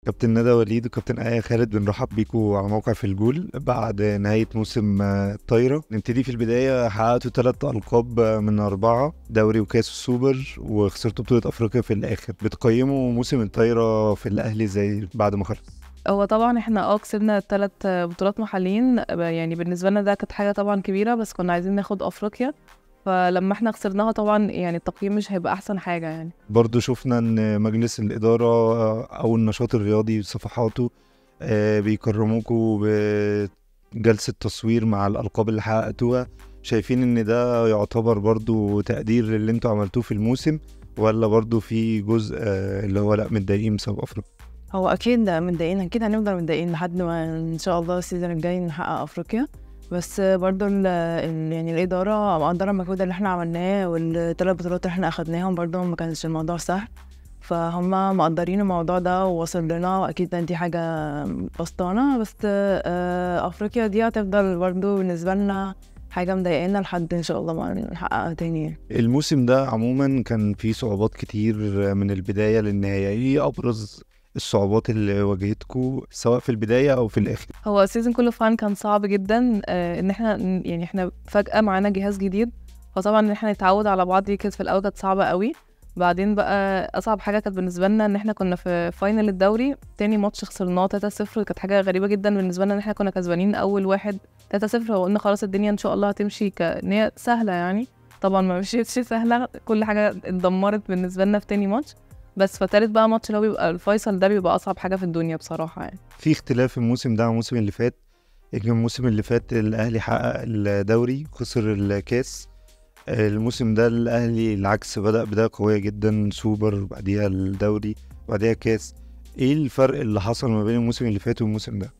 كابتن ندى وليد وكابتن آية خالد، بنرحب بيكم على موقع في الجول بعد نهاية موسم الطايرة. نبتدي في البداية، حققتوا 3 ألقاب من 4، دوري وكاس السوبر، وخسرتوا بطولة أفريقيا في الآخر. بتقيموا موسم الطايرة في الأهلي زي بعد ما خلص؟ هو طبعا احنا كسبنا 3 بطولات محليين، يعني بالنسبة لنا ده كانت حاجة طبعا كبيرة، بس كنا عايزين ناخد أفريقيا. فلما احنا خسرناها طبعا يعني التقييم مش هيبقى أحسن حاجة يعني. برضو شفنا أن مجلس الإدارة أو النشاط الرياضي وصفحاته بيكرموكوا بجلسة تصوير مع الألقاب اللي حققتوها. شايفين ان ده يعتبر برضو تقدير للي انتوا عملتوه في الموسم، ولا برضو في جزء اللي هو لا متضايقين بسبب افريقيا؟ هو اكيد متضايقين، اكيد هنفضل متضايقين لحد ما ان شاء الله السيزون الجاي نحقق افريقيا. بس برضو يعني الاداره مقدره المجهود اللي احنا عملناه، وال3 بطولات اللي احنا اخدناهم برضو ما كانش الموضوع سهل، فهم مقدرين الموضوع ده ووصل لنا، واكيد دي حاجه بسطانه. بس افريقيا دي هتفضل برضو بالنسبه لنا حاجه مضايقانا لحد ان شاء الله ما نحققها تاني. الموسم ده عموما كان فيه صعوبات كتير من البداية للنهاية. ايه ابرز الصعوبات اللي واجهتكم سواء في البداية او في الاخر؟ هو السيزون كله فعلا كان صعب جدا، ان احنا يعني احنا فجأة معانا جهاز جديد، فطبعا ان احنا نتعود على بعض دي كانت في الاول كانت صعبة قوي. بعدين بقى اصعب حاجة كانت بالنسبة لنا ان احنا كنا في فاينل الدوري، تاني ماتش خسرناه 3-0. كانت حاجة غريبة جدا بالنسبة لنا ان احنا كنا كسبانين اول واحد 3-0، وقلنا خلاص الدنيا ان شاء الله هتمشي كان هي سهلة يعني. طبعا ما مشيتش سهلة، كل حاجة اتدمرت بالنسبة لنا في تاني ماتش. بس فتالت بقى ماتش اللي هو بيبقى الفيصل ده بيبقى اصعب حاجة في الدنيا بصراحة يعني. في اختلاف الموسم ده عن الموسم اللي فات. يمكن الموسم اللي فات الاهلي حقق الدوري، خسر الكاس. الموسم ده الاهلي العكس، بدأ بداية قوية جدا، سوبر بعديها الدوري بعديها كاس. ايه الفرق اللي حصل ما بين الموسم اللي فات والموسم ده؟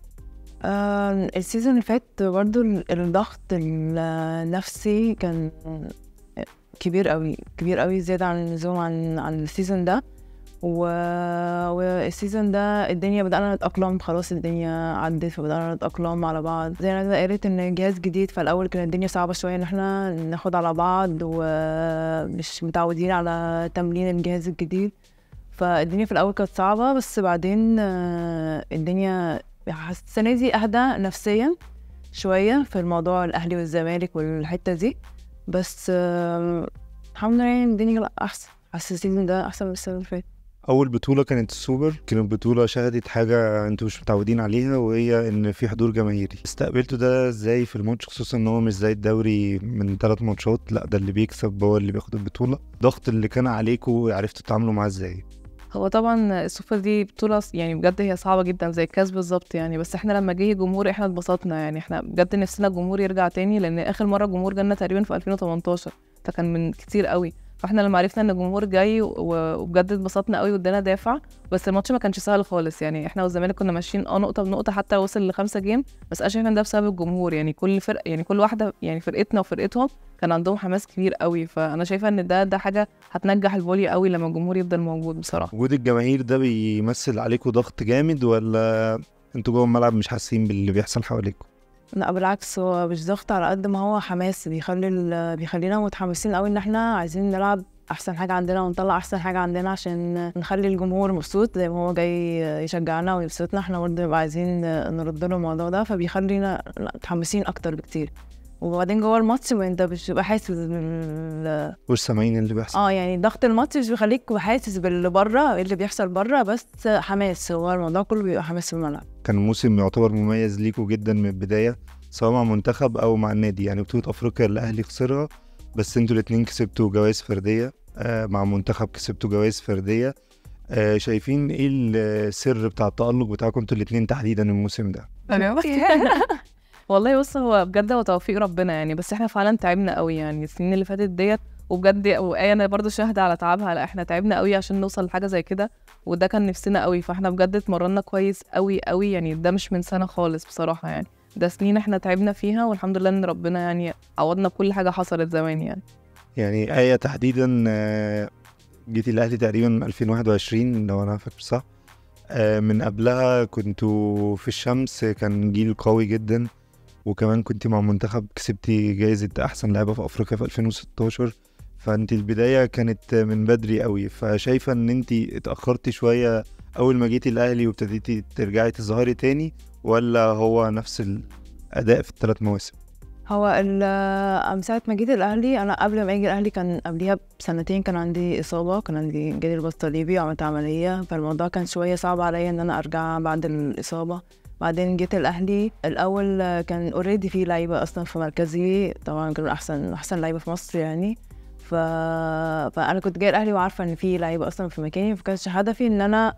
السيزون اللي فات برضو الضغط النفسي كان كبير قوي كبير قوي، زيادة عن اللزوم عن السيزون ده. والسيزون ده الدنيا بدأنا نتأقلم، خلاص الدنيا عدت فبدأنا نتأقلم على بعض. زي ما قالت ان جهاز جديد، فالأول كانت الدنيا صعبة شوية ان احنا ناخد على بعض ومش متعودين على تمرين الجهاز الجديد، فالدنيا في الأول كانت صعبة. بس بعدين الدنيا السنة دي أهدى نفسيا شوية في الموضوع الأهلي والزمالك والحتة دي. بس الحمد لله يعني الدنيا أحسن، حاسة السيزون ده أحسن من السنة اللي فاتت. اول بطوله كانت السوبر، كانت بطوله شهدت حاجه انتوا مش متعودين عليها، وهي ان في حضور جماهيري. استقبلتوا ده ازاي في الماتش، خصوصا ان هو مش زي الدوري من 3 ماتشات، لا ده اللي بيكسب هو اللي بياخد البطوله. الضغط اللي كان عليكم عرفتوا تتعاملوا معاه ازاي؟ هو طبعا السوبر دي بطولة يعني بجد هي صعبة جدا زي الكاس بالظبط يعني. بس احنا لما جه جمهور احنا اتبسطنا يعني، احنا بجد نفسنا الجمهور يرجع تاني، لان اخر مرة الجمهور جالنا تقريبا في 2018، فكان من كتير قوي. فاحنا لما عرفنا ان الجمهور جاي وبجد اتبسطنا قوي وادانا دافع. بس الماتش ما كانش سهل خالص يعني، احنا والزمالك كنا ماشيين نقطة بنقطة حتى وصل ل5 جيم. بس انا شايفه ان ده بسبب الجمهور يعني، كل فرق يعني كل واحدة يعني فرقتنا وفرقتهم كان عندهم حماس كبير قوي. فانا شايفه ان ده حاجه هتنجح الفولي قوي لما الجمهور يفضل موجود بصراحه. وجود الجماهير ده بيمثل عليكم ضغط جامد، ولا انتوا جوه الملعب مش حاسين باللي بيحصل حواليكم؟ لا بالعكس، هو مش ضغط على قد ما هو حماس، بيخلينا متحمسين قوي ان احنا عايزين نلعب احسن حاجه عندنا ونطلع احسن حاجه عندنا عشان نخلي الجمهور مبسوط زي ما هو جاي يشجعنا ويبسطنا، احنا برضه نبقى عايزين نرد له الموضوع ده، فبيخلينا متحمسين اكتر بكتير. وبعدين جوه الماتش انت مش بتبقى حاسس مش سامعين اللي بيحصل. يعني ضغط الماتش مش بيخليك حاسس باللي بره، اللي بيحصل بره، بس حماس، هو الموضوع كله بيبقى حماس في الملعب. كان موسم يعتبر مميز ليكوا جدا من البداية، سواء مع منتخب أو مع النادي. يعني بطولة أفريقيا اللي الأهلي خسرها، بس انتوا الاتنين كسبتوا جوائز فردية. مع منتخب كسبتوا جوائز فردية. شايفين ايه السر بتاع التألق بتاعكم انتوا الاتنين تحديدا الموسم ده؟ والله بص، هو بجد هو توفيق ربنا يعني. بس احنا فعلا تعبنا قوي يعني السنين اللي فاتت ديت، وبجد وآية انا برضو شاهده على تعبها. لا احنا تعبنا قوي عشان نوصل لحاجه زي كده، وده كان نفسنا قوي. فاحنا بجد اتمرنا كويس قوي قوي يعني، ده مش من سنه خالص بصراحه يعني، ده سنين احنا تعبنا فيها، والحمد لله ان ربنا يعني عوضنا بكل حاجه حصلت زمان يعني. يعني آية تحديدا، جيتي الأهلي تقريبا 2021 لو أنا فاكر صح. من قبلها كنتوا في الشمس، كان جيل قوي جدا، وكمان كنت مع منتخب كسبتي جايزة أحسن لاعبة في أفريقيا في 2016. فأنت البداية كانت من بدري قوي، فشايفة إن أنت اتأخرتي شوية اول ما جيتي الاهلي وابتديتي ترجعي تظهري تاني، ولا هو نفس الاداء في ال3 مواسم؟ هو من ساعة ما جيت الأهلي، أنا قبل ما أجي الأهلي كان قبليها بسنتين كان عندي إصابة، كان عندي جالي رباط صليبي وعملت عملية، فالموضوع كان شوية صعب عليا إن أنا أرجع بعد الإصابة. بعدين جيت الأهلي الأول كان اوريدي في لعيبة أصلا في مركزي، طبعا كانوا أحسن لعيبة في مصر يعني. فأنا كنت جاي الأهلي وعارفة إن في لعيبة أصلا في مكاني، فكانش هدفي إن أنا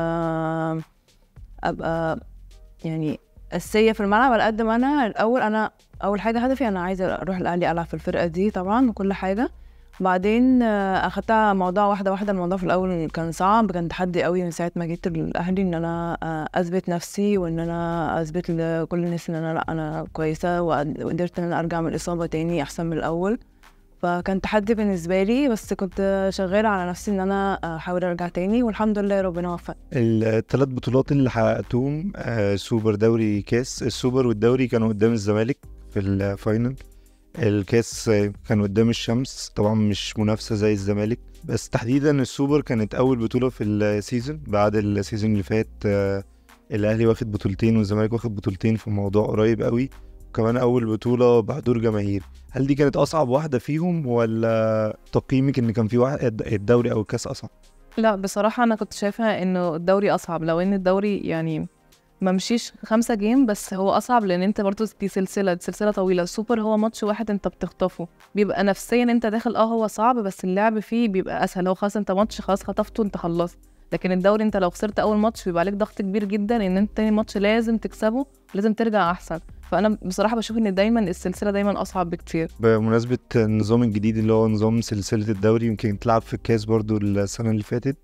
أبقى يعني أساسية في الملعب على قد ما أنا أول حاجة هدفي أنا عايزة أروح الأهلي ألعب في الفرقة دي طبعا وكل حاجة. بعدين أخدتها موضوع واحدة. الموضوع في الأول كان صعب، كان تحدي قوي من ساعة ما جيت الأهلي إن أنا أثبت نفسي وإن أنا أثبت لكل الناس إن أنا لأ أنا كويسة، وقدرت إن أنا أرجع من الإصابة تاني أحسن من الأول. فكان تحدي بالنسبة لي، بس كنت شغالة على نفسي إن أنا أحاول أرجع تاني، والحمد لله ربنا وفق. ال3 بطولات اللي حققتهم سوبر، دوري، كاس. السوبر والدوري كانوا قدام الزمالك في الفاينل، الكاس كان قدام الشمس، طبعا مش منافسة زي الزمالك، بس تحديدا السوبر كانت أول بطولة في السيزون بعد السيزون اللي فات. الأهلي واخد بطولتين والزمالك واخد بطولتين، في موضوع قريب قوي، وكمان أول بطولة بحضور جماهير. هل دي كانت أصعب واحدة فيهم، ولا تقييمك إن كان في واحد الدوري أو الكاس أصعب؟ لا بصراحة أنا كنت شايفة إنه الدوري أصعب، لو إن الدوري يعني ما مشيش 5 جيم، بس هو أصعب لأن أنت برضو دي سلسلة طويلة. السوبر هو ماتش واحد أنت بتخطفه، بيبقى نفسيا أنت داخل هو صعب، بس اللعب فيه بيبقى أسهل. هو خلاص أنت ماتش خلاص خطفته أنت خلصت. لكن الدوري أنت لو خسرت أول ماتش بيبقى عليك ضغط كبير جدا إن أنت تاني ماتش لازم تكسبه ولازم ترجع أحسن. فأنا بصراحة بشوف إن دايما السلسلة دايما أصعب بكتير. بمناسبة النظام الجديد اللي هو نظام سلسلة الدوري، يمكن تلعب في الكاس برضو السنة اللي فاتت،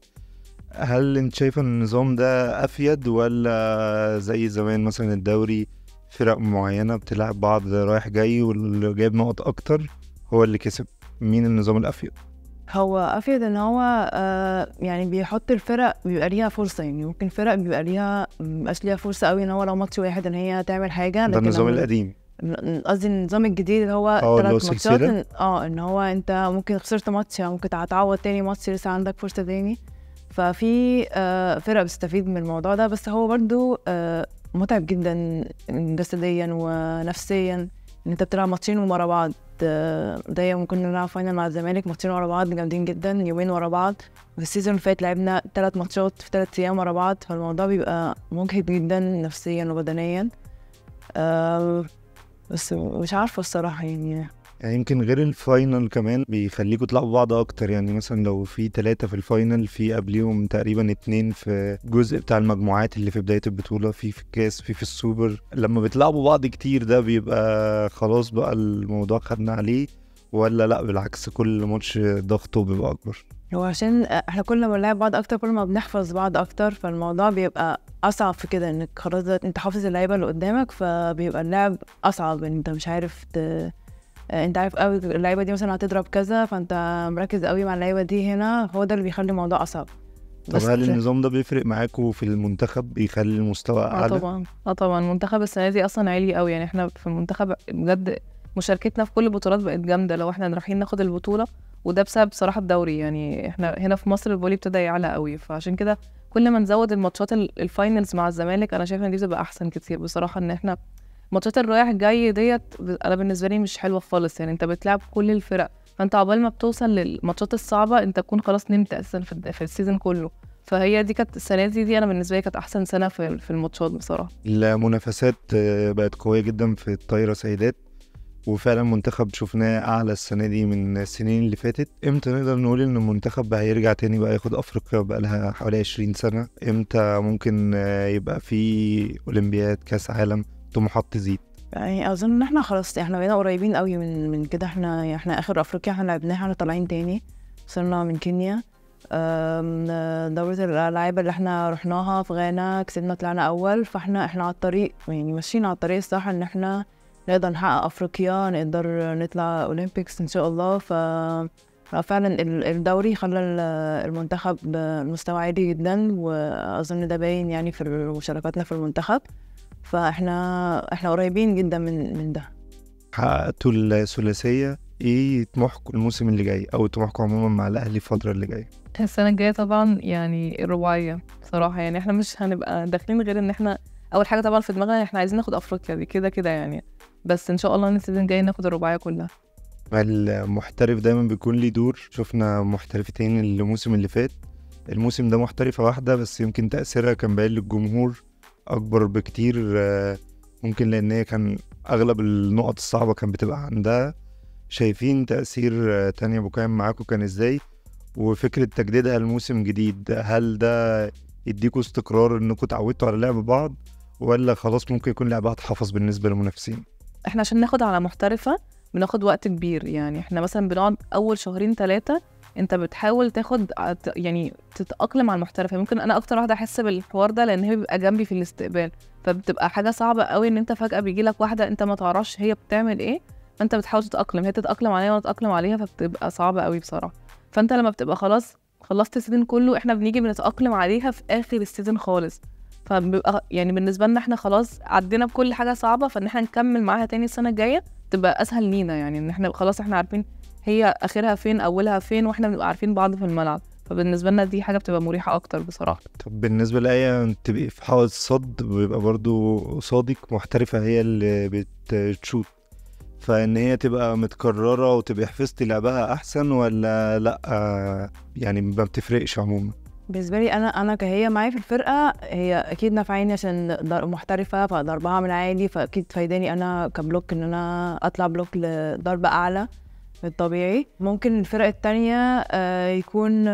هل انت شايفة ان النظام ده افيد، ولا زي زمان مثلا الدوري فرق معينة بتلعب بعض رايح جاي واللي جايب نقط اكتر هو اللي كسب؟ مين النظام الافيد؟ هو أفيد إن هو يعني بيحط الفرق بيبقى ليها فرصة، يعني ممكن فرق بيبقى ليها مبقاش ليها فرصة قوي إن هو لو ماتش واحد إن هي تعمل حاجة. ده لكن النظام القديم، قصدي النظام الجديد اللي هو اللي هو 3 ماتشات سلسلة. إن هو أنت ممكن خسرت ماتش ممكن هتعوض تاني ماتش، لسه عندك فرصة تاني. ففي فرق بتستفيد من الموضوع ده، بس هو برضو متعب جدا جسديا ونفسيا ان انت بتلعب ماتشين ورا بعض. ده ممكن نلعب فاينل مع الزمالك ماتشين ورا بعض جامدين جدا، يومين ورا بعض. في السيزون اللي فات لعبنا 3 ماتشات في 3 ايام ورا بعض، فالموضوع بيبقى مجهد جدا نفسيا وبدنيا. بس مش عارفة الصراحة يعني يمكن غير الفاينل كمان بيخليكوا تلعبوا بعض اكتر، يعني مثلا لو في 3 في الفاينل، في قبليهم تقريبا 2 في الجزء بتاع المجموعات اللي في بداية البطولة، في الكاس، في السوبر. لما بتلعبوا بعض كتير ده بيبقى خلاص بقى الموضوع خدنا عليه، ولا لا بالعكس كل ماتش ضغطه بيبقى اكبر؟ هو عشان احنا كل ما نلعب بعض اكتر كل ما بنحفظ بعض اكتر، فالموضوع بيبقى اصعب في كده، انك خلاص انت حافظ اللعيبه اللي قدامك، فبيبقى اللعب اصعب. انت مش عارف انت عارف قوي اللعيبه دي مثلا هتضرب كذا، فانت مركز قوي مع اللعيبه دي هنا، هو ده اللي بيخلي الموضوع اصعب. طب هل النظام ده بيفرق معاكوا في المنتخب، بيخلي المستوى اعلى؟ طبعا المنتخب السنه دي اصلا عالي قوي، يعني احنا في المنتخب بجد مشاركتنا في كل البطولات بقت جامده. لو احنا رايحين ناخد البطوله، وده بسبب صراحه الدوري، يعني احنا هنا في مصر الفولي ابتدى يعلى قوي، فعشان كده كل ما نزود الماتشات الفاينلز مع الزمالك انا شايفه ان دي بتبقى احسن كتير بصراحه. ان احنا ماتشات الرايح جاي ديت انا بالنسبه لي مش حلوه خالص، يعني انت بتلعب كل الفرق، فانت عقبال ما بتوصل للماتشات الصعبه انت تكون خلاص نمت اساسا في السيزون كله. فهي دي كانت السنه دي انا بالنسبه لي كانت احسن سنه في الماتشات بصراحه. المنافسات بقت قويه جدا في الطايره سيدات، وفعلا منتخب شفناه اعلى السنه دي من السنين اللي فاتت. امتى نقدر نقول ان المنتخب هيرجع تاني بقى ياخد افريقيا؟ بقى لها حوالي 20 سنه. امتى ممكن يبقى في اولمبياد، كاس عالم، طموحات تزيد؟ يعني اظن ان احنا خلاص احنا بقينا قريبين قوي من كده. احنا اخر افريقيا احنا لعبناها، احنا طالعين تاني، وصلنا من كينيا. دورة الألعاب اللي احنا رحناها في غانا كسبنا، طلعنا أول. فاحنا على الطريق، يعني ماشيين على الطريق الصح ان احنا نقدر نحقق أفريقيا، نقدر نطلع أولمبيكس إن شاء الله. ففعلا الدوري خلى المنتخب مستوى عالي جدا، وأظن ده باين يعني في مشاركاتنا في المنتخب. فاحنا قريبين جدا من ده. حققتوا الثلاثيه، ايه طموحكم الموسم اللي جاي او طموحكم عموما مع الاهلي الفتره اللي جايه؟ السنة الجاية طبعا يعني الرباعية بصراحة. يعني احنا مش هنبقى داخلين غير ان احنا اول حاجة طبعا في دماغنا احنا عايزين ناخد افريقيا دي كده كده يعني، بس ان شاء الله السيزون الجاي ناخد الرباعية كلها. المحترف دايما بيكون ليه دور. شفنا محترفتين الموسم اللي فات، الموسم ده محترفة واحدة بس يمكن تأثيرها كان باين للجمهور أكبر بكتير، ممكن لأن هي كان أغلب النقط الصعبة كان بتبقى عندها. شايفين تأثير تانيا بوكام معاكم كان إزاي؟ وفكرة تجديدها الموسم جديد، هل ده يديكوا استقرار إنكوا اتعودتوا على لعب بعض، ولا خلاص ممكن يكون لعبها اتحفظ بالنسبة للمنافسين؟ احنا عشان ناخد على محترفة بناخد وقت كبير. يعني احنا مثلا بنقعد اول 2-3 انت بتحاول تاخد يعني تتأقلم على المحترفة. ممكن انا اكتر واحدة احس بالحوار ده لان هي بيبقى جنبي في الاستقبال، فبتبقى حاجة صعبة قوي ان انت فجأة بيجيلك واحدة انت ما تعرفش هي بتعمل ايه، فانت بتحاول تتأقلم، هي تتأقلم عليها وانا اتأقلم عليها، فبتبقى صعبة قوي بصراحة. فانت لما بتبقى خلاص خلصت السيزون كله احنا بنيجي بنتأقلم عليها في اخر السيزون خالص، فبيبقى يعني بالنسبة لنا احنا خلاص عدينا بكل حاجة صعبة، فان احنا نكمل معاها تاني السنة الجاية تبقى اسهل لينا. يعني ان احنا خلاص احنا عارفين هي اخرها فين اولها فين، واحنا بنبقى عارفين بعض في الملعب، فبالنسبة لنا دي حاجة بتبقى مريحة اكتر بصراحة. طب بالنسبة لأي تبقي في حائط صد بيبقى برضو قصادك محترفة هي اللي بتشوت، فإن هي تبقى متكررة وتبقي حفظتي لعبها أحسن ولا لأ؟ يعني ما بتفرقش عموما. بالنسبه لي انا كهي معايا في الفرقه هي اكيد نافعاني عشان محترفه فضربها من عالي، فاكيد فايداني انا كبلوك ان انا اطلع بلوك لضربه اعلى من الطبيعي. ممكن الفرق التانية يكون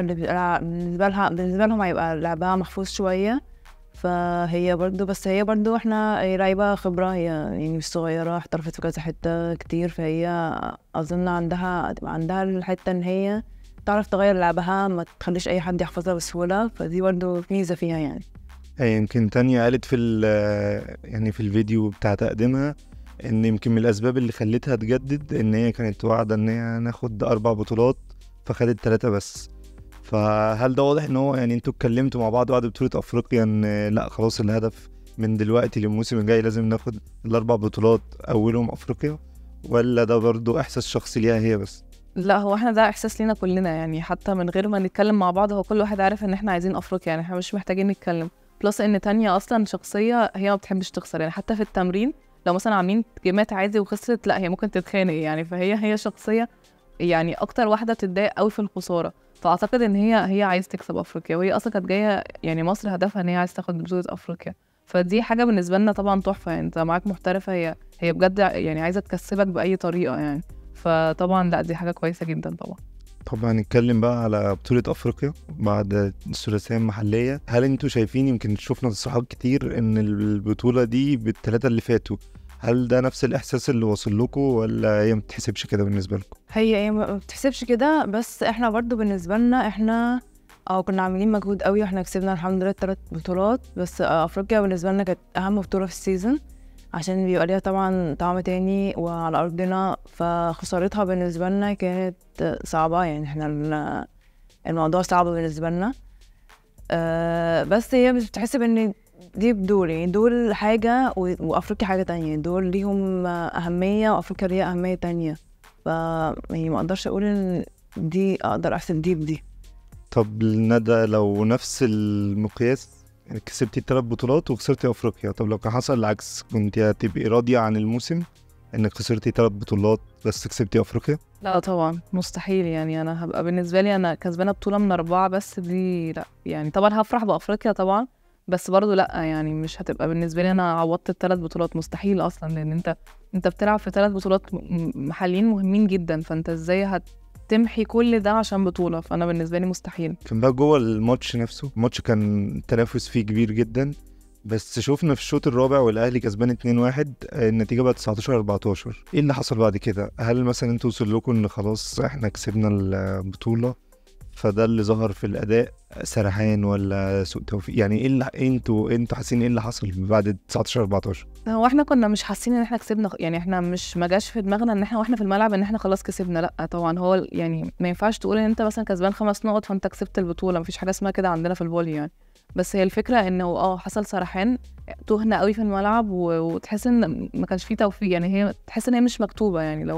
بالنسبه لهم هيبقى لعبها محفوظ شويه، فهي برضو بس هي برضو هي لعيبه خبره، هي يعني مش صغيره، احترفت في كذا حته كتير، فهي اظن عندها الحته ان هي تعرف تغير لعبها، ما تخليش اي حد يحفظها بسهوله، فدي برضه ميزه فيها يعني. يمكن تانية قالت يعني في الفيديو بتاع تقديمها ان يمكن من الاسباب اللي خلتها تجدد ان هي كانت واعدة ان هي ناخد 4 بطولات فخدت 3 بس. فهل ده واضح ان هو يعني انتوا اتكلمتوا مع بعض بعد بطولة افريقيا ان لا خلاص الهدف من دلوقتي للموسم الجاي لازم ناخد ال4 بطولات اولهم افريقيا، ولا ده برضو احساس شخصي ليها هي بس؟ لا هو احنا ده احساس لينا كلنا، يعني حتى من غير ما نتكلم مع بعض هو كل واحد عارف ان احنا عايزين افريقيا، يعني احنا مش محتاجين نتكلم. بلس ان تانية اصلا شخصية هي ما بتحبش تخسر، يعني حتى في التمرين لو مثلا عاملين جيمات عادي وخسرت لا هي ممكن تتخانق يعني، فهي شخصية يعني اكتر واحدة تتضايق قوي في الخسارة. فاعتقد ان هي عايز تكسب افريقيا، وهي اصلا كانت جاية يعني مصر هدفها ان هي عايز تاخد بطولة افريقيا، فدي حاجة بالنسبة لنا طبعا تحفة. يعني انت معاك محترفة هي بجد يعني عايزة تكسبك بأي طريقة يعني، فطبعا لا دي حاجة كويسة جدا طبعا. طبعا هنتكلم بقى على بطولة أفريقيا بعد الثلاثية المحلية. هل انتوا شايفين، يمكن شفنا تصريحات كتير ان البطولة دي بالثلاثة اللي فاتوا، هل ده نفس الإحساس اللي وصل لكم ولا هي متحسبش كده بالنسبة لكم؟ هي ما بتحسبش كده، بس احنا برضو بالنسبه لنا احنا كنا عاملين مجهود قوي، واحنا كسبنا الحمد لله 3 بطولات، بس افريقيا بالنسبه لنا كانت اهم بطوله في السيزون عشان بيبقى ليها طبعا طعم تاني وعلى ارضنا، فخسارتها بالنسبه لنا كانت صعبه، يعني احنا الموضوع صعب بالنسبه لنا. بس هي مش بتحسب ان دي بدول، يعني دول حاجه وافريقيا حاجه تانية، دول ليهم اهميه وافريقيا ليها اهميه تانية، يعني ما اقدرش اقول ان دي اقدر احسب دي بدي. طب ندى لو نفس المقياس، يعني كسبتي 3 بطولات وخسرتي أفريقيا، طب لو كان حصل العكس كنت هتبقي راضية عن الموسم انك خسرتي 3 بطولات بس كسبتي أفريقيا؟ لا طبعا مستحيل، يعني انا هبقى بالنسبه لي انا كسبانه بطوله من 4 بس دي لا، يعني طبعا هفرح بافريقيا طبعا، بس برضو لا يعني مش هتبقى بالنسبه لي انا عوضت ال3 بطولات، مستحيل اصلا، لان انت بتلعب في 3 بطولات محليين مهمين جدا، فانت ازاي هتمحي كل ده عشان بطوله؟ فانا بالنسبه لي مستحيل. كان بقى جوه الماتش نفسه، الماتش كان التنافس فيه كبير جدا، بس شوفنا في الشوط الرابع والاهلي كسبان 2-1 النتيجه بقت 19-14. ايه اللي حصل بعد كده؟ هل مثلا انتوا وصل لكم ان خلاص احنا كسبنا البطوله فده اللي ظهر في الاداء سرحان ولا سوء توفيق؟ يعني ايه اللي انتوا حاسين ايه اللي حصل بعد 19-14؟ هو احنا كنا مش حاسين ان احنا كسبنا، يعني احنا ما جاش في دماغنا ان احنا واحنا في الملعب ان احنا خلاص كسبنا، لا طبعا. هو يعني ما ينفعش تقول ان انت مثلا كسبان 5 نقط فانت كسبت البطوله، مفيش حاجه اسمها كده عندنا في الفولي يعني. بس هي الفكره انه حصل سرحان، تهنا قوي في الملعب وتحس ان ما كانش فيه توفيق، يعني هي تحس ان هي مش مكتوبه، يعني لو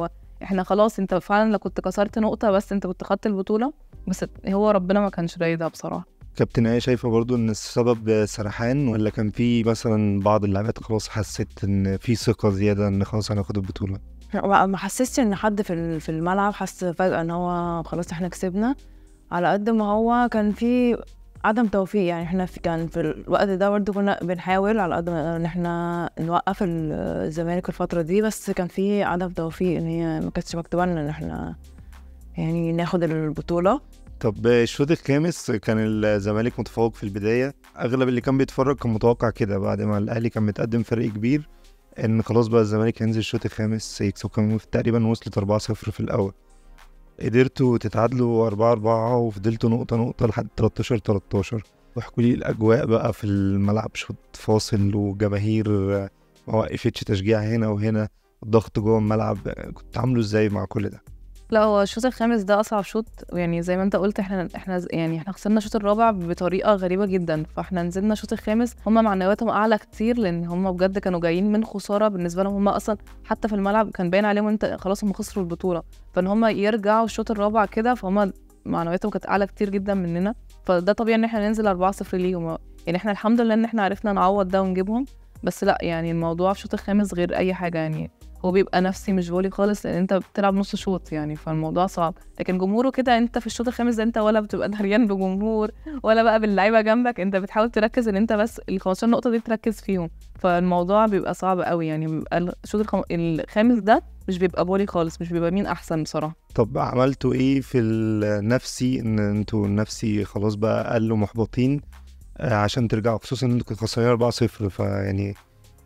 احنا خلاص انت فعلا لو كنت كسرت نقطة بس انت كنت خدت البطولة، بس هو ربنا ما كانش رايدها بصراحة. كابتن ايه شايفة برضو ان السبب سرحان، ولا كان في مثلا بعض اللاعبات خلاص حسيت ان في ثقة زيادة ان خلاص هناخد البطولة؟ ما حسيتش ان حد في الملعب حس فجأة ان هو خلاص احنا كسبنا، على قد ما هو كان في عدم توفيق. يعني احنا كان في الوقت ده برضه كنا بنحاول على قد ما ان احنا نوقف الزمالك الفترة دي، بس كان في عدم توفيق ان هي ما كانتش مكتوبة لنا ان احنا يعني ناخد البطولة. طب الشوط الخامس كان الزمالك متفوق في البداية، اغلب اللي كان بيتفرج كان متوقع كده بعد ما الاهلي كان متقدم فرق كبير ان خلاص بقى الزمالك هينزل الشوط الخامس يكسب. كان تقريبا وصلت 4-0 في الاول، قدرتوا تتعادلوا 4-4 وفضلتوا نقطة نقطة لحد 13-13. واحكوا لي الأجواء بقى في الملعب، شوط فاصل وجماهير ما وقفتش تشجيع هنا وهنا، الضغط جوه الملعب، كنت عامله ازاي مع كل ده؟ لا هو الشوط الخامس ده اصعب شوط، يعني زي ما انت قلت احنا خسرنا الشوط الرابع بطريقه غريبه جدا، فاحنا نزلنا الشوط الخامس هم معنوياتهم اعلى كتير، لان هم بجد كانوا جايين من خساره بالنسبه لهم. هم اصلا حتى في الملعب كان باين عليهم انت خلاص هم خسروا البطوله، فان هم يرجعوا الشوط الرابع كده فهم معنوياتهم كانت اعلى كتير جدا مننا، فده طبيعي ان احنا ننزل 4-0 ليهم. يعني احنا الحمد لله ان احنا عرفنا نعوض ده ونجيبهم، بس لا يعني الموضوع في الشوط الخامس غير اي حاجه، يعني هو بيبقى نفسي مش فولي خالص، لان انت بتلعب نص شوط يعني، فالموضوع صعب. لكن جمهوره كده انت في الشوط الخامس ده انت ولا بتبقى دريان بجمهور ولا بقى باللعيبه جنبك، انت بتحاول تركز ان انت بس ال 15 نقطه دي تركز فيهم، فالموضوع بيبقى صعب قوي. يعني بيبقى الشوط الخامس ده مش بيبقى فولي خالص، مش بيبقى مين احسن بصراحه. طب عملتوا ايه في النفسي، ان انتوا النفسي خلاص بقى قلوا محبطين عشان ترجعوا، خصوصا ان انتوا كنتوا خسرانين 4-0، فيعني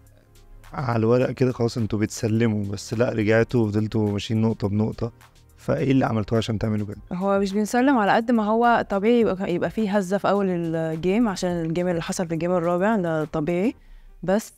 على الورق كده خلاص انتوا بتسلموا، بس لا رجعتوا وفضلتوا ماشيين نقطة بنقطة، فايه اللي عملتوه عشان تعملوا كده؟ هو مش بنسلم على قد ما هو طبيعي يبقى فيه هزة في أول الجيم، عشان الجيم اللي حصل في الجيم الرابع ده طبيعي. بس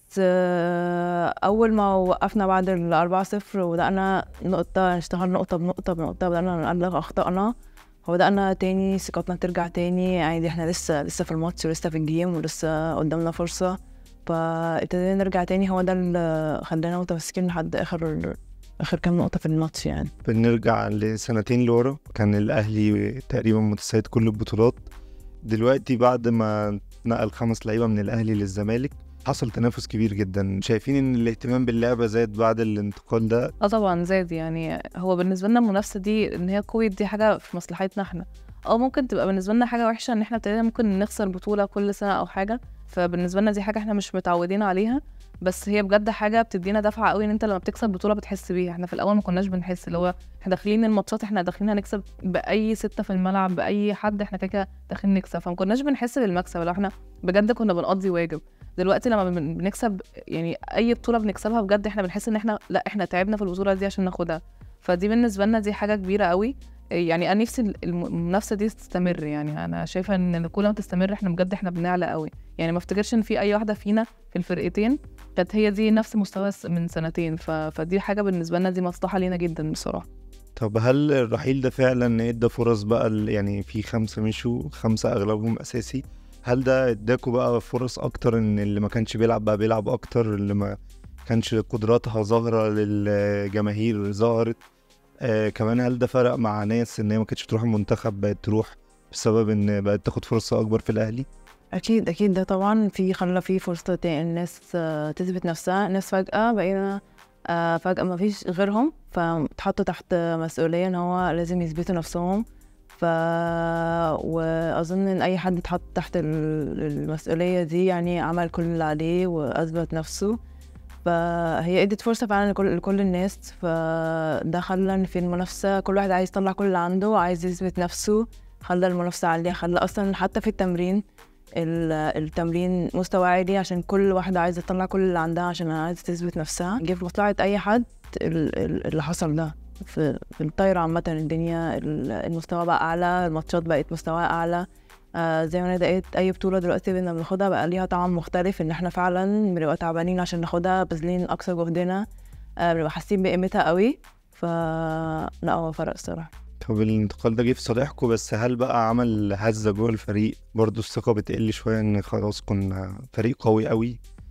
أول ما وقفنا بعد 4-0 وبدأنا نشتغل نقطة بنقطة بنقطة، بدأنا نقلل أخطائنا وبدأنا تاني ثقتنا ترجع تاني عادي. احنا لسه في الماتش ولسه في الجيم ولسه قدامنا فرصة، فابتدينا نرجع تاني. هو ده اللي خلانا متمسكين لحد آخر كام نقطة في الماتش يعني. بنرجع لسنتين لورا، كان الأهلي تقريبا متسيد كل البطولات، دلوقتي بعد ما نقل 5 لعيبة من الأهلي للزمالك حصل تنافس كبير جدا، شايفين ان الاهتمام باللعبة زاد بعد الانتقال ده؟ طبعا زاد. يعني هو بالنسبه لنا المنافسه دي ان هي قوية، دي حاجه في مصلحتنا احنا. ممكن تبقى بالنسبه لنا حاجه وحشه ان احنا ابتدينا ممكن نخسر بطوله كل سنه او حاجه، فبالنسبه لنا دي حاجه احنا مش متعودين عليها، بس هي بجد حاجه بتدينا دفعه قوي ان انت لما بتكسب بطوله بتحس بيها. احنا في الاول ما كناش بنحس، اللي هو احنا داخلين الماتشات احنا داخلين هنكسب باي 6 في الملعب باي حد، احنا كده داخلين نكسب، فما كناش بنحس بالمكسب، لو احنا بجد كنا بنقضي واجب. دلوقتي لما بنكسب يعني اي بطوله بنكسبها بجد احنا بنحس ان احنا لا احنا تعبنا في البطوله دي عشان ناخدها، فدي بالنسبه لنا دي حاجه كبيره قوي. يعني انا نفسي المنافسه دي تستمر، يعني انا شايفه ان كل ما تستمر احنا بجد احنا بنعلى قوي. يعني ما افتكرش ان في اي واحده فينا في الفرقتين كانت هي دي نفس مستوى من سنتين، فدي حاجه بالنسبه لنا دي مصلحه لينا جدا بصراحه. طب هل الرحيل ده فعلا ادى فرص بقى يعني في 5 مشوا، 5 اغلبهم اساسي، هل ده اداكوا بقى فرص اكتر ان اللي ما كانش بيلعب بقى بيلعب اكتر، اللي ما كانش قدراتها ظاهرة للجماهير ظهرت؟ كمان هل ده فرق مع ناس ان هي ما كانتش بتروح المنتخب بقت تروح بسبب ان بقت تاخد فرصة اكبر في الاهلي؟ اكيد ده طبعا خلى في فرصة الناس تثبت نفسها. الناس فجأة بقينا فجأة ما فيش غيرهم، فتحطوا تحت مسؤولية ان هو لازم يثبتوا نفسهم. واظن ان اي حد اتحط تحت المسؤولية دي يعني عمل كل اللي عليه واثبت نفسه، فهي ادت فرصة فعلا لكل الناس. فده خلى ان في المنافسة كل واحد عايز يطلع كل اللي عنده، عايز يثبت نفسه، خلى المنافسة عالية، خلى اصلا حتى في التمرين مستوى عالي، عشان كل واحدة عايزة تطلع كل اللي عندها عشان عايزة تثبت نفسها. جه في مصلحة اي حد اللي حصل ده في الطايرة عامة. الدنيا المستوى بقى اعلى، الماتشات بقت مستوى اعلى. زي ما انا لقيت اي بطوله دلوقتي بدنا بناخدها بقى ليها طعم مختلف، ان احنا فعلا بنبقى تعبانين عشان ناخدها، باذلين اقصى جهدنا، بنبقى حاسين بقيمتها قوي. لا هو فرق الصراحه. طب الانتقال ده جه في صالحكم، بس هل بقى عمل هزة جوه الفريق برضو؟ الثقة بتقل شوية ان خلاص كنا فريق قوي قوي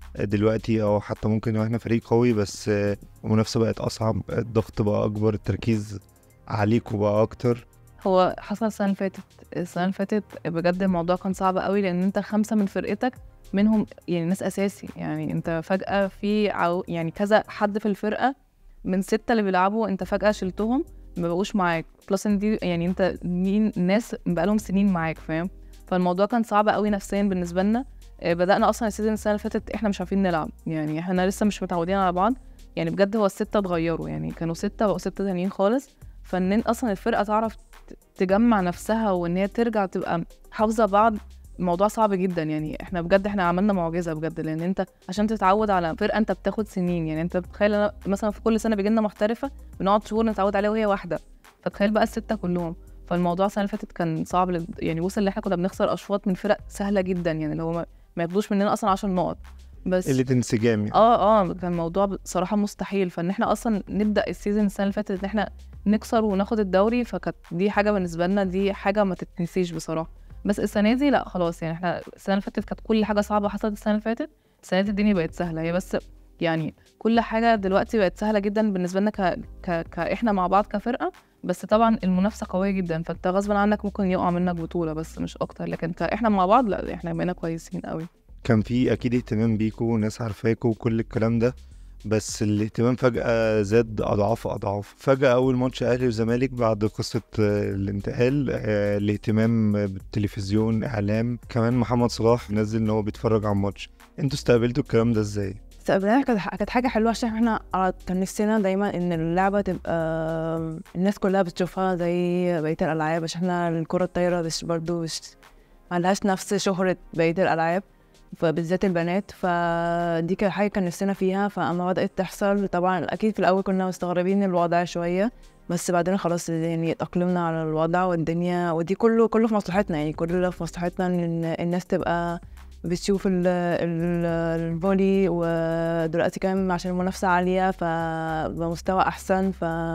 دلوقتي، او حتى ممكن احنا فريق قوي بس المنافسة بقت اصعب، الضغط بقى اكبر، التركيز عليكوا بقى اكتر. هو حصل السنة اللي فاتت بجد الموضوع كان صعب قوي، لأن أنت 5 من فرقتك منهم يعني ناس أساسي، يعني أنت فجأة في يعني كذا حد في الفرقة من 6 اللي بيلعبوا أنت فجأة شلتهم ما بقوش معاك، بلس إن دي يعني أنت مين ناس بقالهم سنين معاك، فاهم؟ فالموضوع كان صعب قوي نفسيا بالنسبة لنا. بدأنا أصلا السيزون السنة اللي فاتت إحنا مش عارفين نلعب، يعني إحنا لسه مش متعودين على بعض، يعني بجد هو ال6 اتغيروا، يعني كانوا 6 بقوا 6 تانيين خالص. فإن أصلا الفرقة تعرف تجمع نفسها وان هي ترجع تبقى حافظه بعض، الموضوع صعب جدا. يعني احنا بجد احنا عملنا معجزه بجد، لان انت عشان تتعود على فرقه انت بتاخد سنين، يعني انت بتخيل أنا مثلا في كل سنه بيجي لنا محترفه بنقعد شهور نتعود عليها وهي واحده، فتخيل بقى ال6 كلهم. فالموضوع السنه اللي فاتت كان صعب يعني وصل ان احنا كنا بنخسر اشواط من فرق سهله جدا، يعني اللي هو ما ياخدوش مننا اصلا 10 نقط بس. قلة انسجام يعني. كان الموضوع بصراحه مستحيل، فان احنا اصلا نبدا السيزون السنه اللي فاتت ان احنا نكسر وناخد الدوري، فكانت دي حاجه بالنسبه لنا، دي حاجه ما تتنسيش بصراحه. بس السنه دي لا خلاص، يعني احنا السنه اللي فاتت كانت كل حاجه صعبه حصلت السنه اللي فاتت، السنه دي الدنيا بقت سهله هي، بس يعني كل حاجه دلوقتي بقت سهله جدا بالنسبه لنا احنا مع بعض كفرقه. بس طبعا المنافسه قويه جدا، فانت غصبا عنك ممكن يقع منك بطوله بس مش اكتر، لكن احنا مع بعض لا احنا بقينا كويسين قوي. كان في اكيد اهتمام بيكوا، ناس عارفاكوا وكل الكلام ده، بس الاهتمام فجأة زاد أضعاف. فجأة أول ماتش أهلي وزمالك بعد قصة الانتقال، الاهتمام بالتلفزيون، إعلام، كمان محمد صلاح نزل إن هو بيتفرج على الماتش. انتوا استقبلتوا الكلام ده ازاي؟ استقبلناها كانت حاجة حلوة، عشان احنا كان نفسنا دايما ان اللعبة تبقى الناس كلها بتشوفها زي بقية الألعاب، عشان احنا الكرة الطايرة مش معلهاش نفس شهرة بقية الألعاب، فبالذات البنات، فدي كانت حاجة كان نفسنا فيها. فأما بدأت تحصل طبعا أكيد في الأول كنا مستغربين الوضع شوية، بس بعدين خلاص يعني اتأقلمنا على الوضع والدنيا، ودي كله في مصلحتنا، يعني كله في مصلحتنا ان الناس تبقى بتشوف الفولي، ودلوقتي كمان عشان المنافسة عالية فبمستوى أحسن،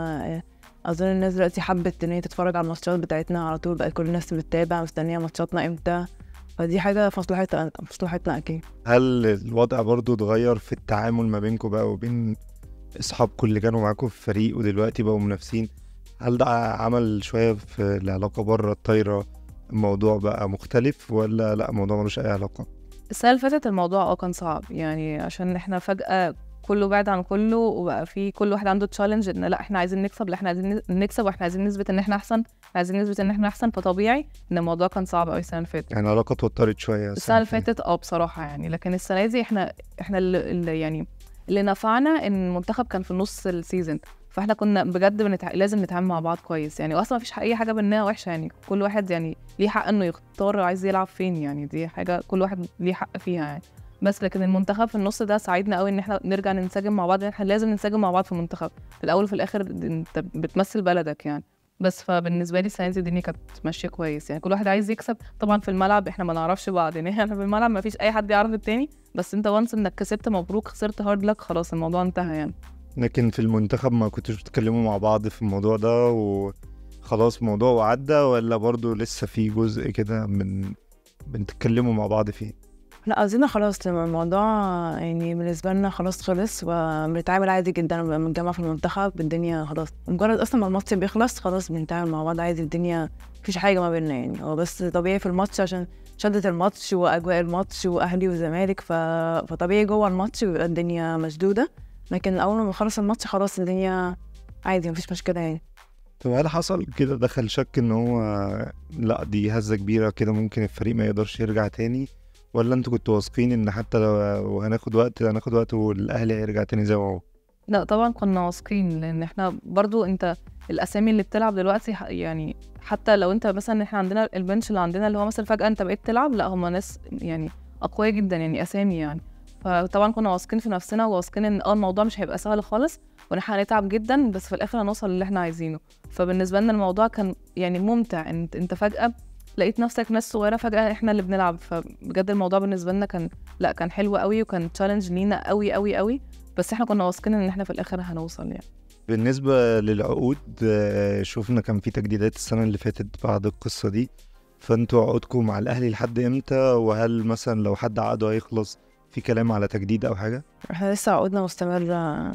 فأظن الناس دلوقتي حبت إن هي تتفرج على الماتشات بتاعتنا على طول، بقت كل الناس بتتابع مستنية ماتشاتنا إمتى، فدي حاجة في مصلحتنا أكيد. هل الوضع برضو اتغير في التعامل ما بينكم بقى وبين أصحابكم اللي كانوا معاكم في الفريق ودلوقتي بقوا منافسين؟ هل ده عمل شوية في العلاقة بره الطايرة، الموضوع بقى مختلف ولا لا الموضوع ملوش أي علاقة؟ السنة اللي فاتت الموضوع كان صعب، يعني عشان احنا فجأة كله بعد عن كله، وبقى في كل واحد عنده تشالنج ان لا احنا عايزين نكسب، لا احنا عايزين نكسب، واحنا عايزين نثبت ان احنا احسن، عايزين نثبت ان احنا احسن، فطبيعي ان الموضوع كان صعب قوي السنة اللي فاتت. يعني العلاقة اتوترت شوية السنة اللي فاتت بصراحة يعني، لكن السنة دي احنا اللي يعني اللي نفعنا ان المنتخب كان في نص السيزون، فاحنا كنا بجد لازم نتعامل مع بعض كويس، يعني اصلا مفيش اي حاجه بيننا وحشه، يعني كل واحد يعني ليه حق انه يختار عايز يلعب فين، يعني دي حاجه كل واحد ليه حق فيها يعني. بس لكن المنتخب في النص ده ساعدنا قوي ان احنا نرجع ننسجم مع بعض، احنا لازم ننسجم مع بعض في المنتخب، في الاول وفي الاخر انت بتمثل بلدك يعني. بس فبالنسبه لي السنه دي الدنيا كانت ماشيه كويس، يعني كل واحد عايز يكسب. طبعا في الملعب احنا ما نعرفش بعض، يعني احنا في الملعب ما فيش اي حد يعرف التاني، بس انت وانس انك كسبت مبروك، خسرت هارد لك، خلاص الموضوع انتهى يعني. لكن في المنتخب ما كنتوش بتتكلموا مع بعض في الموضوع ده وخلاص الموضوع وعدى، ولا برضو لسه في جزء كده بنتكلموا مع بعض فيه؟ لا أظن خلاص لما الموضوع يعني بالنسبة لنا خلاص خلص، وبنتعامل عادي جدا، بنجمع في المنتخب الدنيا خلاص، مجرد أصلا ما الماتش بيخلص خلاص بنتعامل مع بعض عادي، الدنيا مفيش حاجة ما بيننا، يعني هو بس طبيعي في الماتش عشان شدة الماتش وأجواء الماتش وأهلي وزمالك، فطبيعي جوه الماتش بيبقى الدنيا مشدودة، لكن أول ما نخلص الماتش خلاص الدنيا عادي مفيش مشكلة يعني. طب هل حصل كده دخل شك ان هو لا دي هزة كبيرة كده ممكن الفريق ما يقدرش يرجع تاني، ولا انتوا كنتوا واثقين ان حتى لو هناخد وقت والاهلي هيرجع تاني زي ما هو؟ لا طبعا كنا واثقين، لان احنا برضو انت الاسامي اللي بتلعب دلوقتي يعني حتى لو انت مثلا احنا عندنا البنش اللي عندنا اللي هو مثلا فجأة انت بقيت تلعب، لا هم ناس يعني اقوياء جدا يعني اسامي يعني، فطبعا كنا واثقين في نفسنا وواثقين ان الموضوع مش هيبقى سهل خالص، وان احنا هنتعب جدا بس في الاخر هنوصل للي احنا عايزينه. فبالنسبه لنا الموضوع كان يعني ممتع، انت فجأة لقيت نفسك ناس صغيره فجأة احنا اللي بنلعب، فبجد الموضوع بالنسبه لنا كان حلو قوي، وكان تشالنج لينا قوي قوي قوي، بس احنا كنا واثقين ان احنا في الاخر هنوصل يعني. بالنسبة للعقود، شوفنا كان في تجديدات السنة اللي فاتت بعد القصة دي، فانتوا عقودكم مع الاهلي لحد امتى؟ وهل مثلا لو حد عقده هيخلص في كلام على تجديد او حاجه؟ احنا لسه عقودنا مستمرة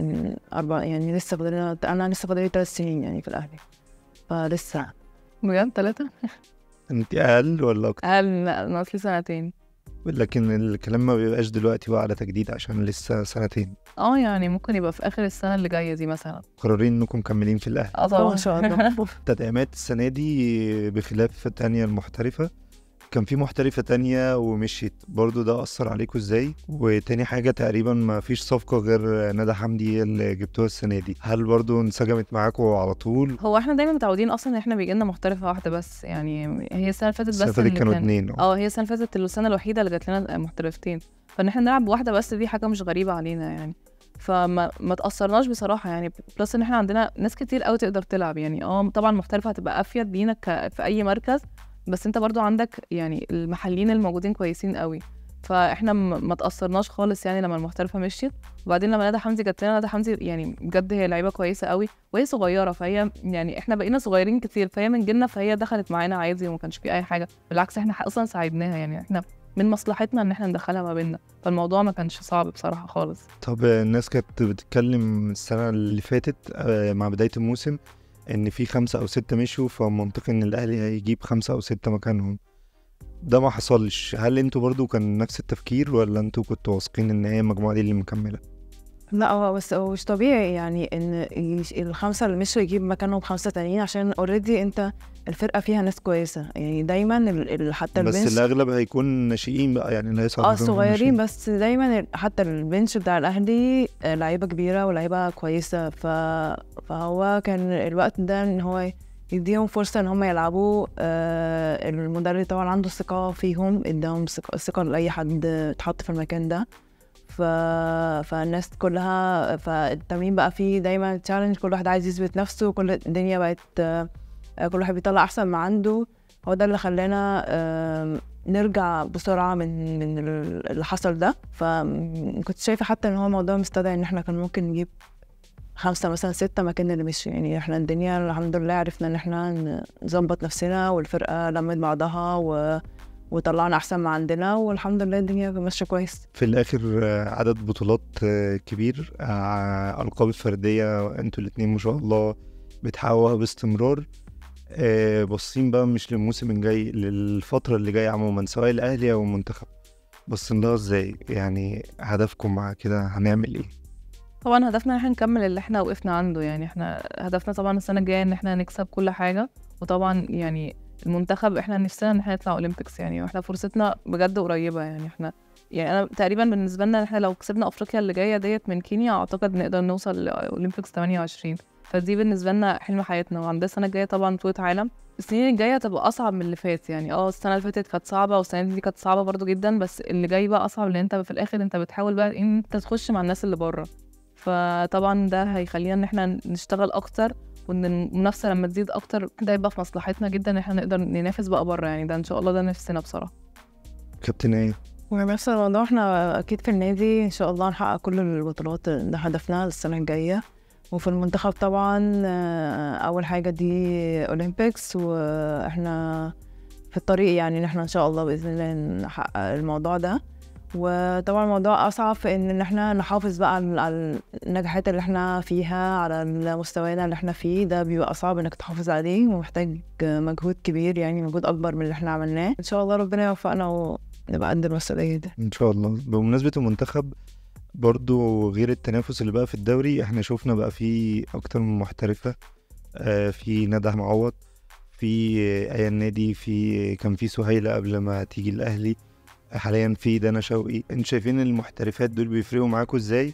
يعني لسه فاضلنا، انا لسه فاضلي 3 سنين يعني في الاهلي، فلسه. بجد 3؟ انت اقل ولا اكتر؟ اقل، لا ناقص لي 2 سنين. لكن الكلام ما بيبقاش دلوقتي بقى على تجديد عشان لسه 2 سنين. يعني ممكن يبقى في اخر السنة اللي جاية دي مثلا. قررين انكم مكملين في الاهلي؟ طبعا ان شاء الله. تدعيمات السنه دي بخلاف تانية المحترفه، كان في محترفة تانية ومشيت برضو، ده أثر عليكم ازاي؟ وتاني حاجة تقريبا ما فيش صفقة غير ندى حمدي اللي جبتوها السنة دي، هل برضو انسجمت معاكم على طول؟ هو احنا دايما متعودين اصلا ان احنا بيجي لنا محترفة واحدة بس، يعني هي السنة اللي فاتت السنة بس اللي اللي كانوا كان 2. هي السنة اللي فاتت السنة الوحيدة اللي جات لنا محترفتين، فان احنا نلعب بواحدة بس دي حاجة مش غريبة علينا يعني، فما تأثرناش بصراحة يعني. بلس ان احنا عندنا ناس كتير قوي تقدر تلعب يعني. طبعا محترفة هتبقى افيد لينا في اي مركز، بس انت برضو عندك يعني المحليين الموجودين كويسين قوي، فاحنا ما تأثرناش خالص يعني لما المحترفة مشيت. وبعدين لما ندى حمدي جت لنا، ندى حمدي يعني بجد هي لعيبة كويسة قوي وهي صغيرة، فهي يعني احنا بقينا صغيرين كتير، فهي من جيلنا، فهي دخلت معانا عادي وما كانش في اي حاجة، بالعكس احنا اصلا ساعدناها يعني، احنا من مصلحتنا ان احنا ندخلها ما بيننا، فالموضوع ما كانش صعب بصراحة خالص. طب الناس كانت بتتكلم السنة اللي فاتت مع بداية الموسم ان في 5 أو 6 مشوا، فمنطقي ان الاهلي هيجيب 5 أو 6 مكانهم، ده ما حصلش. هل انتوا برضو كان نفس التفكير ولا انتوا كنتوا واثقين ان هي المجموعة دي اللي مكملة؟ لا هو بس هو مش طبيعي يعني ان الخمسة اللي مشوا يجيب مكانهم 5 تانيين، عشان اوريدي انت الفرقة فيها ناس كويسة يعني. دايما حتى بس البنش الاغلب هيكون ناشئين بقى يعني، اللي هيصعد صغيرين، بس دايما حتى البنش بتاع الاهلي لعيبة كبيرة ولعيبة كويسة، فهو كان الوقت ده ان هو يديهم فرصة ان هم يلعبوا. المدرب طبعا عنده ثقة فيهم، اداهم ثقة لأي حد اتحط في المكان ده. فالناس كلها، فالتمرين بقى فيه دايما تشالنج، كل واحد عايز يثبت نفسه، كل الدنيا بقت كل واحد بيطلع احسن ما عنده. هو ده اللي خلانا نرجع بسرعة من اللي حصل ده. فكنت شايفة حتى ان هو موضوع مستدعي ان احنا كان ممكن نجيب 5 مثلا 6 مكان اللي مشي يعني. احنا الدنيا الحمد لله عرفنا ان احنا نظبط نفسنا، والفرقة لمت بعضها وطلعنا احسن ما عندنا، والحمد لله الدنيا ماشيه كويس. في الاخر عدد بطولات كبير، القاب الفرديه انتوا الاثنين ما شاء الله بتحققوها باستمرار. باصين بقى مش للموسم الجاي، للفتره اللي جايه عموما سواء الاهلي او المنتخب، باصين لها ازاي يعني؟ هدفكم مع كده هنعمل ايه؟ طبعا هدفنا ان احنا نكمل اللي احنا وقفنا عنده يعني. احنا هدفنا طبعا السنه الجايه ان احنا نكسب كل حاجه، وطبعا يعني المنتخب احنا نفسنا ان احنا نطلع اولمبيكس يعني، واحنا فرصتنا بجد قريبه يعني. احنا يعني انا تقريبا بالنسبه لنا احنا لو كسبنا افريقيا اللي جايه ديت من كينيا، اعتقد نقدر نوصل لاولمبيكس 28، فدي بالنسبه لنا حلم حياتنا. وعندنا السنه الجايه طبعا بطوله عالم، السنين الجايه تبقى اصعب من اللي فات يعني. السنه اللي فاتت كانت صعبه، والسنه دي كانت صعبه برضو جدا، بس اللي جاي بقى اصعب، لان انت في الاخر انت بتحاول بقى ان انت تخش مع الناس اللي بره، فطبعا ده هيخلينا ان احنا نشتغل اكتر، وان المنافسه لما تزيد اكتر ده يبقى في مصلحتنا جدا ان احنا نقدر ننافس بقى بره يعني. ده ان شاء الله ده نفسنا بصراحه. كابتن ايه؟ ونفس الموضوع، احنا اكيد في النادي ان شاء الله نحقق كل البطولات، ده هدفنا السنه الجايه. وفي المنتخب طبعا اول حاجه دي اولمبيكس، واحنا في الطريق يعني ان احنا ان شاء الله باذن الله نحقق الموضوع ده. وطبعا الموضوع اصعب في ان احنا نحافظ بقى على النجاحات اللي احنا فيها، على مستوانا اللي احنا فيه، ده بيبقى صعب انك تحافظ عليه، ومحتاج مجهود كبير يعني، مجهود اكبر من اللي احنا عملناه. ان شاء الله ربنا يوفقنا ونبقى قد المسؤوليه دي ان شاء الله. بمناسبه المنتخب برضو، غير التنافس اللي بقى في الدوري، احنا شوفنا بقى في اكتر من محترفه، في ندى معوض، في ايا النادي، كان في سهيلة قبل ما تيجي الاهلي، حاليا في دانا شوقي. انتوا شايفين المحترفات دول بيفرقوا معاكم ازاي؟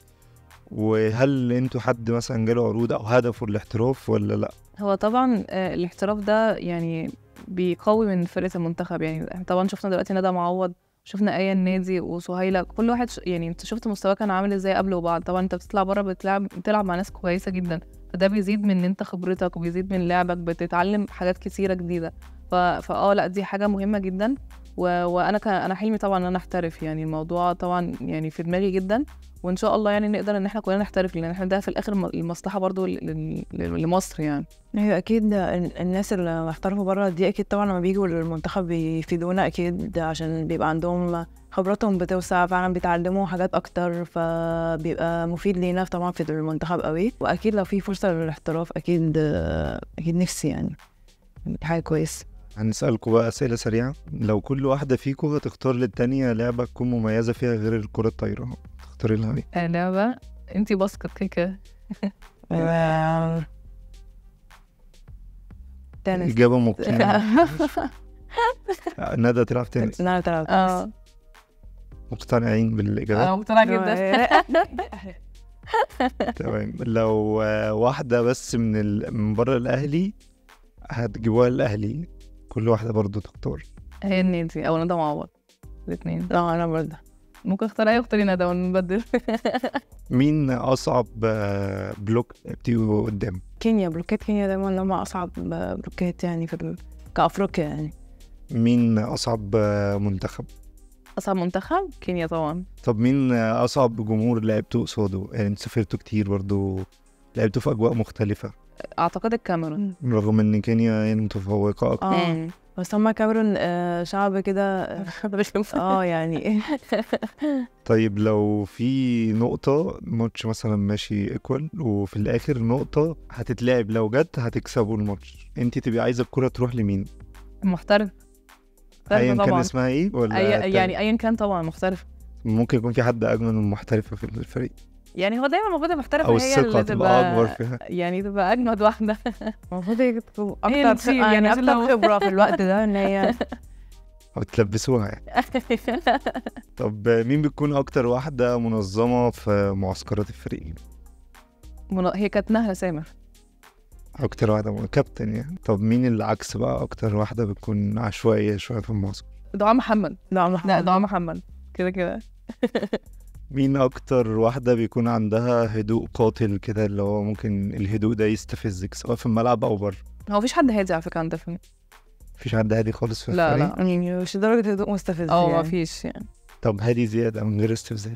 وهل انتوا حد مثلا جاله عروض او هدفه الاحتراف ولا لا؟ هو طبعا الاحتراف ده يعني بيقوي من فرقه المنتخب يعني. احنا طبعا شفنا دلوقتي ندى معوض، شفنا ايا النادي وسهيلة، كل واحد يعني انت شفت مستواه كان عامل ازاي قبل وبعد. طبعا انت بتطلع بره بتلعب مع ناس كويسه جدا، فده بيزيد من ان انت خبرتك، وبيزيد من لعبك، بتتعلم حاجات كثيره جديده. لا دي حاجه مهمه جدا. وانا انا حلمي طبعا ان انا احترف، يعني الموضوع طبعا يعني في دماغي جدا، وان شاء الله يعني نقدر ان احنا كلنا نحترف، لان احنا ده في الاخر المصلحه برضو لمصر يعني. هي اكيد الناس اللي احترفوا بره دي اكيد طبعا لما بيجوا للمنتخب بيفيدونا اكيد، عشان بيبقى عندهم خبراتهم بتوسع، فعلا بيتعلموا حاجات اكتر، فبيبقى مفيد لينا طبعا في المنتخب قوي. واكيد لو في فرصه للاحتراف اكيد اكيد نفسي يعني حاجه كويسه. هنسألكوا بقى أسئلة سريعة. لو كل واحدة فيكوا هتختار للتانية لعبة تكون مميزة فيها غير الكرة الطايرة، تختاري لها ايه؟ لعبه انتي باسكت كده. تنس. إجابة مقنعة. ندى تلعب تنس. انا بتلعب مقتنعين بالإجابات؟ انا مقتنعه جدا. تمام. لو واحدة بس من بره الأهلي هتجيبوها الأهلي، كل واحدة برضو تختار. هي النادي او ندى معوض، الاثنين. لا انا برضه ممكن اختار اي، اختاري ندى ونبدل. مين أصعب بلوك لعبتيه قدام؟ كينيا. بلوكات كينيا دايما هم اصعب بلوكات يعني في كافريقيا يعني. مين أصعب منتخب؟ اصعب منتخب كينيا طبعا. طب مين أصعب جمهور لعبته قصاده؟ يعني انت سافرتوا كتير برضو، لعبتوا في أجواء مختلفة. اعتقد الكاميرون. رغم ان كينيا يعني متفوقة أكتر. بس هما كاميرون شعب كده يعني. طيب لو في نقطة ماتش مثلا ماشي ايكوال وفي الآخر نقطة هتتلعب، لو جت هتكسبوا الماتش، انت تبقي عايزة الكرة تروح لمين؟ محترف. ايا كان طبعاً. اسمها ايه ولا يعني ايا كان طبعا محترف. ممكن يكون في حد أجمل من محترفة في الفريق، يعني هو دايما المفروض المحترفه أو هي اللي الثقة تبقى أكبر تبقى فيها. يعني تبقى اجمد واحده. المفروض هي تكون هي اكتر اللي يعني عشان اكتر خبره في الوقت ده ان هي أو تلبسوها يعني. طب مين بتكون أكتر واحدة منظمة في معسكرات الفريق؟ هي كانت نهله سامر. أكتر واحدة كابتن يعني. طب مين العكس بقى، أكتر واحدة بتكون عشوائية شوية في المعسكر؟ دعاء محمد. لا دعاء محمد كده. مين أكتر واحدة بيكون عندها هدوء قاتل كده، اللي هو ممكن الهدوء ده يستفزك سواء في الملعب أو بره؟ هو مفيش حد هادي على فكره عندنا في مفيش حد هادي خالص في لا الفريق؟ يعني مش درجه هدوء مستفز يعني. مفيش يعني. طب هادي زيادة من غير استفزاز؟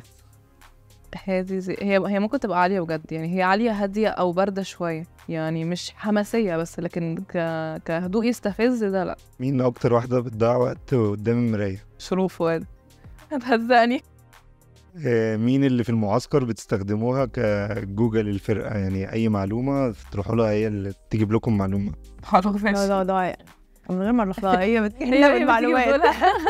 هادي هي ممكن تبقى عاليه بجد، يعني هي عاليه هاديه او بارده شويه، يعني مش حماسيه بس، لكن كهدوء يستفز ده لا. مين أكتر واحدة بتضيع وقت قدام المراية؟ شروف فؤاد. هتهزقني. مين اللي في المعسكر بتستخدموها كجوجل الفرقة، يعني أي معلومة تروحوا لها هي اللي تجيب لكم معلومة؟ لا ضايع من غير ما نروح لها، هي بتجيب المعلومات.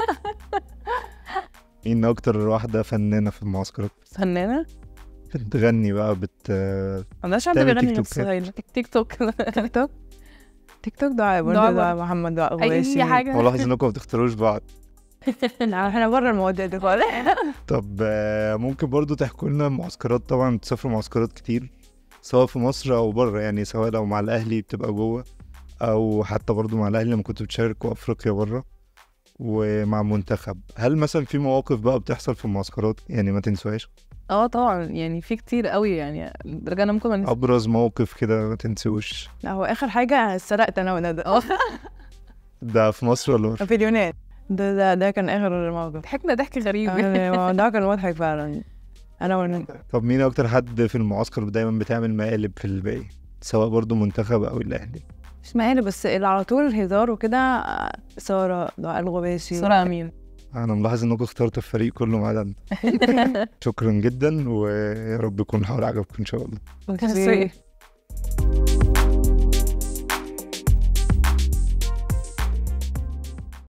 مين أكتر واحدة فنانة في المعسكرات؟ فنانه بتغني بقى عندهاش حد تعمل بيغني تيك نفس توكات. هايله. تيك توك. تيك توك دعاء برضه، دعاء محمد دعاء غواشي. اي حاجه. ولاحظ انكم ما بتختاروش بعض. احنا بره المواضيع دي خالص. طب ممكن برضو تحكوا لنا معسكرات، طبعا بتسافروا معسكرات كتير سواء في مصر او بره، يعني سواء لو مع الاهلي بتبقى جوه او حتى برضو مع الاهلي لما كنتوا بتشاركوا افريقيا بره ومع منتخب، هل مثلا في مواقف بقى بتحصل في المعسكرات يعني ما تنسوهاش؟ طبعا يعني في كتير قوي، يعني لدرجه انا ممكن ابرز موقف كده ما تنسوش. لا هو اخر حاجه اتسرقت انا وندى. ده في مصر ولا بره؟ في اليونان. ده كان اخر موقف. ضحكنا ضحك غريب. ده كان مضحك فعلا انا وندى. طب مين اكتر حد في المعسكر دايما بتعمل مقالب في الباقي، سواء برضو منتخب او الاهلي؟ مش مقالب بس اللي على طول الهزار وكده. ساره، دعاء الغباشي، ساره امين. انا ملاحظ انكم اخترتوا الفريق كله ما عدا انت. شكرا جدا، ويا رب يكون الحوار عجبكم ان شاء الله.